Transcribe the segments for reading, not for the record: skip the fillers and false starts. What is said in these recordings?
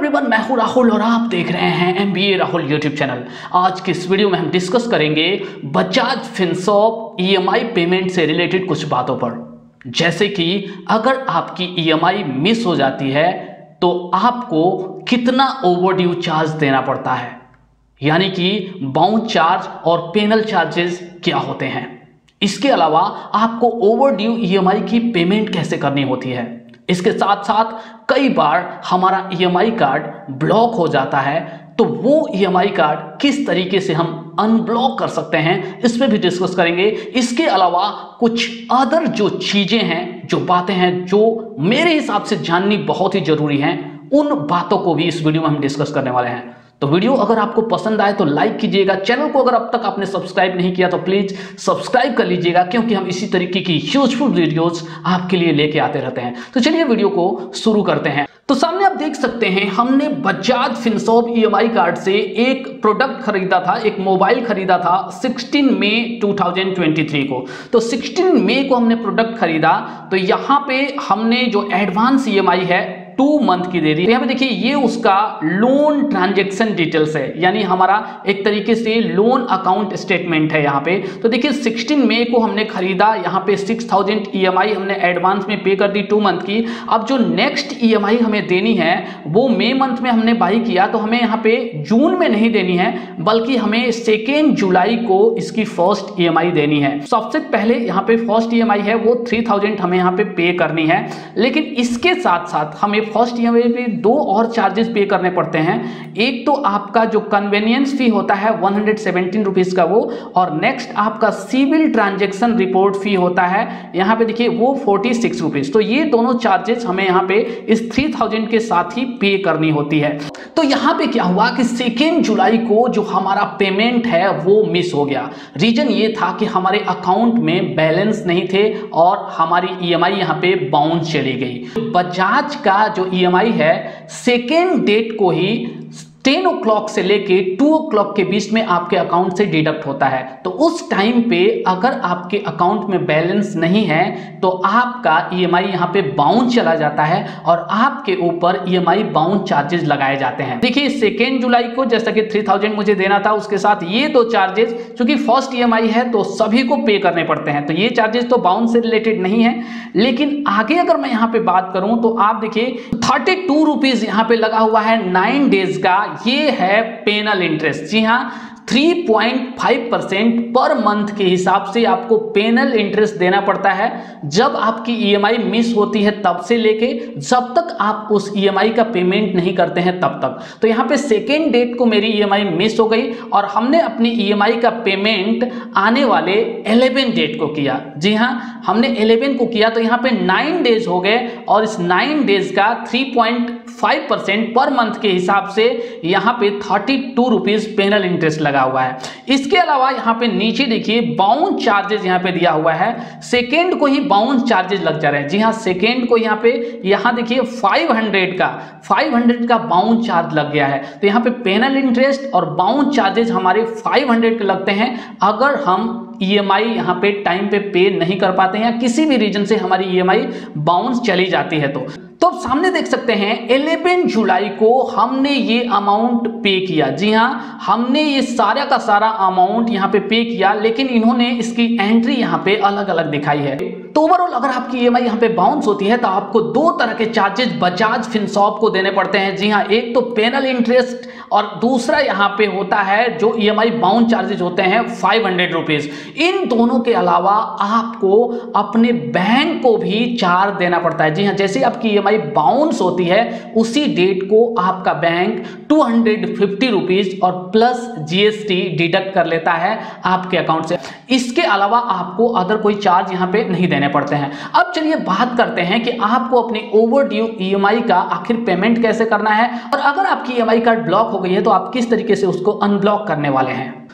Everyone, मैं हूं राहुल और आप देख रहे हैं MBA राहुल यूट्यूब चैनल। आज की इस वीडियो में हम डिस्कस करेंगे बजाज फिनसॉप EMI पेमेंट से रिलेटेड कुछ बातों पर। जैसे कि अगर आपकी EMI मिस हो जाती है तो आपको कितना ओवरड्यू चार्ज देना पड़ता है, यानी कि बाउंस चार्ज और पेनल चार्जेस क्या होते हैं। इसके अलावा आपको ओवरड्यू EMI की पेमेंट कैसे करनी होती है। इसके साथ साथ कई बार हमारा EMI कार्ड ब्लॉक हो जाता है, तो वो EMI कार्ड किस तरीके से हम अनब्लॉक कर सकते हैं, इस पे भी डिस्कस करेंगे। इसके अलावा कुछ अदर जो चीजें हैं, जो बातें हैं, जो मेरे हिसाब से जाननी बहुत ही जरूरी हैं, उन बातों को भी इस वीडियो में हम डिस्कस करने वाले हैं। तो वीडियो अगर आपको पसंद आए तो लाइक कीजिएगा। चैनल को अगर अब तक आपने सब्सक्राइब नहीं किया तो प्लीज सब्सक्राइब कर लीजिएगा, क्योंकि हम इसी तरीके की यूजफुल वीडियोस आपके लिए लेके आते रहते हैं। तो चलिए वीडियो को शुरू करते हैं। तो सामने आप देख सकते हैं, हमने बजाज फिनसॉप EMI कार्ड से एक प्रोडक्ट खरीदा था, एक मोबाइल खरीदा था 16 मई 2023 को। तो 16 मई को हमने प्रोडक्ट खरीदा, तो यहाँ पे हमने जो एडवांस EMI है 2 मंथ की दे दी। तो यहाँ पे देखिए, ये उसका लोन ट्रांजैक्शन डिटेल्स है, यानी हमारा एक तरीके से लोन अकाउंट स्टेटमेंट है यहाँ पे। तो देखिए 16 मई को हमने खरीदा, यहाँ पे 6000 EMI हमने एडवांस में पे कर दी 2 मंथ की। अब जो नेक्स्ट EMI हमें देनी है वो मई मंथ में हमने बाई किया, तो हमें यहाँ पे जून में नहीं देनी है, बल्कि हमें 2 जुलाई को इसकी फर्स्ट EMI देनी है। सबसे पहले यहाँ पे फर्स्ट EMI है वो 3000 हमें यहाँ पे करनी है। लेकिन इसके साथ साथ हमें फर्स्ट EMI पे 2 और चार्जेस पे करने पड़ते हैं। एक तो आपका जो कन्वीनियंस फी होता है 117 रुपीज का वो, और नेक्स्ट आपका सिविल ट्रांजैक्शन रिपोर्ट फी होता है यहाँ पे देखिए वो 46 रुपीज। तो ये दोनों चार्जेस हमें यहाँ पे इस 3000 के साथ ही पे करनी होती है। तो यहाँ पे क्या हुआ कि 2 जुलाई को जो हमारा पेमेंट है वो मिस हो गया। रीजन ये था कि हमारे अकाउंट में बैलेंस नहीं थे और हमारी EMI यहाँ पे बाउंस चली गई। बजाज का जो EMI है 2 डेट को ही 10 o'clock से लेके 2 o'clock के बीच में आपके अकाउंट से डिडक्ट होता है। तो उस टाइम पे अगर आपके अकाउंट में बैलेंस नहीं है तो आपका EMI यहाँ पे बाउंस चला जाता है और आपके ऊपर EMI बाउंस चार्जेस लगाए जाते हैं। देखिए 2 जुलाई को जैसा कि 3000 मुझे देना था, उसके साथ ये 2 चार्जेस, चूंकि फर्स्ट EMI है तो सभी को पे करने पड़ते हैं, तो ये चार्जेस तो बाउंस से रिलेटेड नहीं है। लेकिन आगे अगर मैं यहाँ पे बात करूं तो आप देखिए 32 रुपीज यहाँ पे लगा हुआ है 9 डेज का। ये है पेनल इंटरेस्ट। जी हाँ, 3.5% पर मंथ के हिसाब से आपको पेनल इंटरेस्ट देना पड़ता है जब आपकी EMI मिस होती है, तब से लेके जब तक आप उस EMI का पेमेंट नहीं करते हैं तब तक। तो यहाँ पे 2 डेट को मेरी EMI मिस हो गई और हमने अपनी EMI का पेमेंट आने वाले 11 डेट को किया। जी हाँ, हमने 11 को किया, तो यहाँ पे 9 डेज हो गए और इस 9 डेज का 3.5% पर मंथ के हिसाब से यहाँ पे 32 रुपीज पेनल इंटरेस्ट लगा हुआ है। इसके अलावा यहाँ पे नीचे देखिए बाउंस चार्जेस यहाँ पे दिया हुआ है, 2 को ही बाउंस चार्जेस लग जा रहे हैं। जी हाँ, 2 को यहाँ पे देखिए 500 का बाउंस चार्ज लग गया है। तो यहाँ पे पेनल इंटरेस्ट और बाउंस चार्जेस हमारे 500 के लगते हैं अगर हम EMI यहाँ पे टाइम पे नहीं कर पाते हैं या किसी भी रीजन से हमारी EMI बाउंस चली जाती है। तो आप सामने देख सकते हैं 11 जुलाई को हमने ये अमाउंट पे किया। जी हाँ, हमने ये सारा का सारा अमाउंट यहाँ पे किया, लेकिन इन्होंने इसकी एंट्री यहाँ पे अलग अलग दिखाई है। तो ओवरऑल अगर आपकी EMI यहाँ पे बाउंस होती है तो आपको 2 तरह के चार्जेस बजाज फिनसॉप को देने पड़ते हैं। जी हाँ, एक तो पेनल इंटरेस्ट और दूसरा यहाँ पे होता है जो EMI बाउंस चार्जेस होते हैं 500 रुपीज। इन दोनों के अलावा आपको अपने बैंक को भी चार्ज देना पड़ता है। जी हाँ, जैसे आपकी EMI बाउंस होती है उसी डेट को आपका बैंक 250 रुपीज और प्लस GST डिडक्ट कर लेता है आपके अकाउंट से। इसके अलावा आपको अदर कोई चार्ज यहाँ पे नहीं देने पड़ते हैं। अब चलिए बात करते हैं कि आपको अपनी ओवरड्यू EMI का आखिर पेमेंट कैसे करना है, और अगर आपकी EMI कार्ड ब्लॉक हो गई है तो आप किस तरीके से उसको अनब्लॉक करने वाले हैं।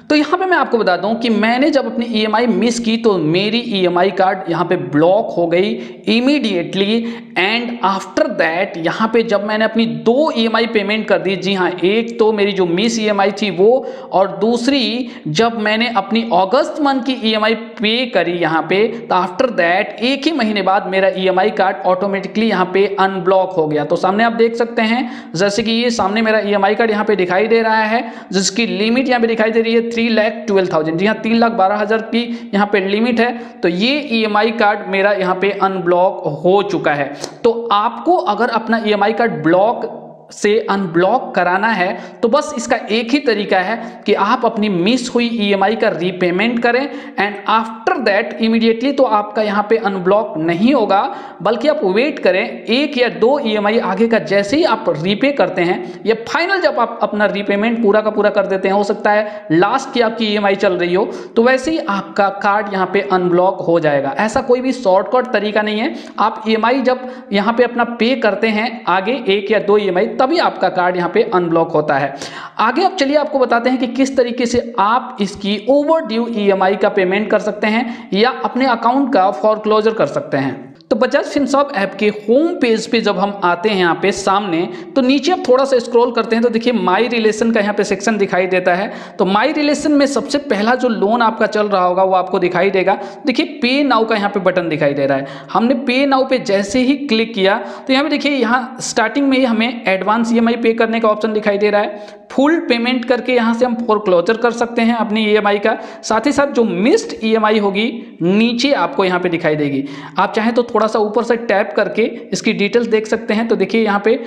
तो यहाँ पे मैं आपको बता दूं कि मैंने जब अपनी ईएमआई मिस की तो मेरी ईएमआई कार्ड यहाँ पे ब्लॉक हो गई इमीडिएटली। एंड आफ्टर दैट यहाँ पे जब मैंने अपनी 2 ईएमआई पेमेंट कर दी, जी हाँ, एक तो मेरी जो मिस ईएमआई थी वो, और दूसरी जब मैंने अपनी अगस्त मंथ की ईएमआई पे करी यहाँ पे, तो आफ्टर दैट एक ही महीने बाद मेरा ईएमआई कार्ड ऑटोमेटिकली यहाँ पे अनब्लॉक हो गया। तो सामने आप देख सकते हैं, जैसे कि ये सामने मेरा ईएमआई कार्ड यहाँ पे दिखाई दे रहा है, जिसकी लिमिट यहाँ पे दिखाई दे रही है 3,12,000। जी हाँ, 3,12,000 की यहाँ पे लिमिट है। तो ये ईएमआई कार्ड मेरा यहाँ पे अनब्लॉक हो चुका है। तो आपको अगर अपना ईएमआई कार्ड ब्लॉक से अनब्लॉक कराना है तो बस इसका एक ही तरीका है कि आप अपनी मिस हुई ईएमआई का रीपेमेंट करें, एंड आफ्टर दैट इमीडिएटली तो आपका यहाँ पे अनब्लॉक नहीं होगा, बल्कि आप वेट करें 1 या 2 ईएमआई आगे का जैसे ही आप रीपे करते हैं, या फाइनल जब आप अपना रीपेमेंट पूरा का पूरा कर देते हैं, हो सकता है लास्ट की आपकी ईएमआई चल रही हो, तो वैसे ही आपका कार्ड यहाँ पे अनब्लॉक हो जाएगा। ऐसा कोई भी शॉर्टकट तरीका नहीं है। आप ईएमआई जब यहाँ पे अपना पे करते हैं आगे 1 या 2 ईएमआई, तभी आपका कार्ड यहाँ पे अनब्लॉक होता है। आगे अब चलिए आपको बताते हैं कि किस तरीके से आप इसकी ओवरड्यू ईएमआई का पेमेंट कर सकते हैं या अपने अकाउंट का फॉरक्लोजर कर सकते हैं। तो बजाज फिनसर्व ऐप के होम पेज पे जब हम आते हैं यहाँ पे सामने, तो नीचे आप थोड़ा सा स्क्रॉल करते हैं तो देखिए माई रिलेशन का यहाँ पे सेक्शन दिखाई देता है। तो माई रिलेशन में सबसे पहला जो लोन आपका चल रहा होगा वो आपको दिखाई देगा। देखिए पे नाउ का यहाँ पे बटन दिखाई दे रहा है। हमने पे नाउ पे जैसे ही क्लिक किया तो यहाँ पे देखिए यहाँ स्टार्टिंग में ही हमें एडवांस ईएमआई पे करने का ऑप्शन दिखाई दे रहा है। फुल पेमेंट करके यहाँ से हम फोरक्लोजर कर सकते हैं अपनी ईएमआई का। साथ ही साथ जो मिस्ड ईएमआई होगी नीचे आपको यहाँ पे दिखाई देगी। आप चाहें तो थोड़ा सा ऊपर से टैप करके इसकी डिटेल्स देख सकते हैं। तो देखिए यहाँ पे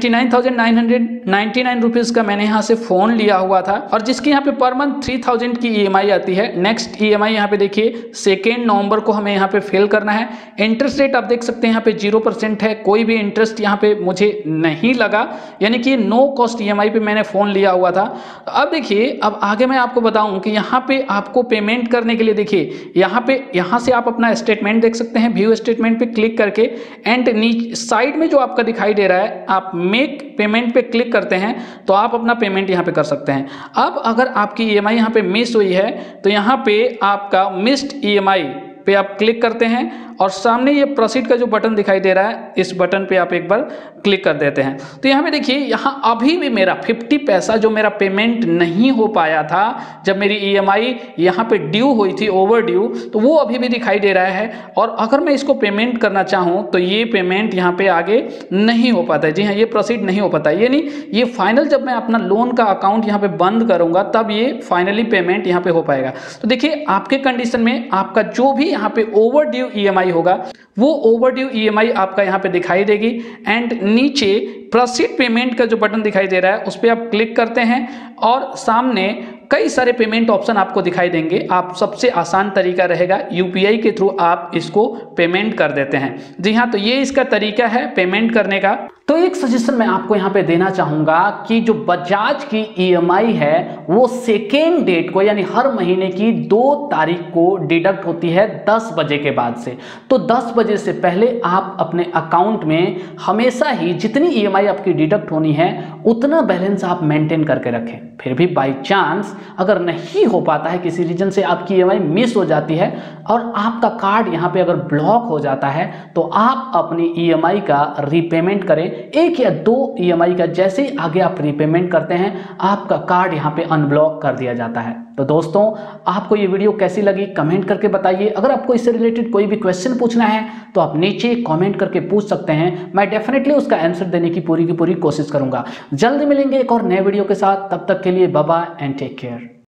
29,999 रुपीज़ का मैंने यहाँ से फ़ोन लिया हुआ था, और जिसकी यहाँ पे पर मंथ 3,000 की ईएमआई आती है। नेक्स्ट ईएमआई यहाँ पे देखिए 2 नवंबर को हमें यहाँ पे फिल करना है। इंटरेस्ट रेट आप देख सकते हैं यहाँ पे 0% है, कोई भी इंटरेस्ट यहाँ पे मुझे नहीं लगा, यानी कि नो कॉस्ट ईएमआई पे मैंने फ़ोन लिया हुआ था। अब देखिए, अब आगे मैं आपको बताऊं कि यहाँ पे आपको पेमेंट करने के लिए देखिए यहाँ से आप अपना स्टेटमेंट देख सकते हैं। व्यू स्टेटमेंट पे क्लिक करके एंड नीचे साइड में जो आपका दिखाई दे रहा है, आप मेक पेमेंट पे क्लिक करते हैं तो आप अपना पेमेंट यहाँ पे कर सकते हैं। अब अगर आपकी ईएमआई यहाँ पे मिस हुई है तो यहाँ पे आपका मिस्ड ईएमआई पे आप क्लिक करते हैं, और सामने ये प्रोसीड का जो बटन दिखाई दे रहा है, इस बटन पे आप एक बार क्लिक कर देते हैं। तो यहाँ पे देखिए, यहाँ अभी भी मेरा 50 पैसा जो मेरा पेमेंट नहीं हो पाया था जब मेरी ईएमआई यहाँ पे ड्यू हुई थी, ओवर ड्यू, तो वो अभी भी दिखाई दे रहा है। और अगर मैं इसको पेमेंट करना चाहूँ तो ये पेमेंट यहाँ पे आगे नहीं हो पाता है। जी हाँ, ये प्रोसीड नहीं हो पाता है। ये नहीं, ये फाइनल जब मैं अपना लोन का अकाउंट यहाँ पे बंद करूँगा तब ये फाइनली पेमेंट यहाँ पे हो पाएगा। तो देखिए, आपके कंडीशन में आपका जो भी यहाँ पे ओवर ड्यू ईएमआई होगा वो ओवरड्यू ईएमआई आपका यहाँ पे दिखाई देगी। एंड नीचे प्रोसीड पेमेंट का जो बटन दिखाई दे रहा है उस पर आप क्लिक करते हैं, और सामने कई सारे पेमेंट ऑप्शन आपको दिखाई देंगे। आप सबसे आसान तरीका रहेगा यूपीआई के थ्रू आप इसको पेमेंट कर देते हैं। जी हाँ, तो ये इसका तरीका है पेमेंट करने का। तो एक सजेशन मैं आपको यहाँ पे देना चाहूँगा कि जो बजाज की ईएमआई है वो 2 डेट को, यानी हर महीने की 2 तारीख को डिडक्ट होती है 10 बजे के बाद से। तो 10 बजे से पहले आप अपने अकाउंट में हमेशा ही जितनी ईएमआई आपकी डिडक्ट होनी है उतना बैलेंस आप मेंटेन करके रखें। फिर भी बाई चांस अगर नहीं हो पाता है, किसी रीजन से आपकी ईएमआई मिस हो जाती है और आपका कार्ड यहाँ पे अगर ब्लॉक हो जाता है, तो आप अपनी ईएमआई का रीपेमेंट करें। 1 या 2 ईएमआई का जैसे ही आगे आप रीपेमेंट करते हैं, आपका कार्ड यहाँ पे अनब्लॉक कर दिया जाता है। तो दोस्तों, आपको ये वीडियो कैसी लगी कमेंट करके बताइए। अगर आपको इससे रिलेटेड कोई भी क्वेश्चन पूछना है तो आप नीचे कमेंट करके पूछ सकते हैं, मैं डेफिनेटली उसका आंसर देने की पूरी कोशिश करूंगा। जल्द मिलेंगे एक और नए वीडियो के साथ, तब तक के लिए bye bye and take care.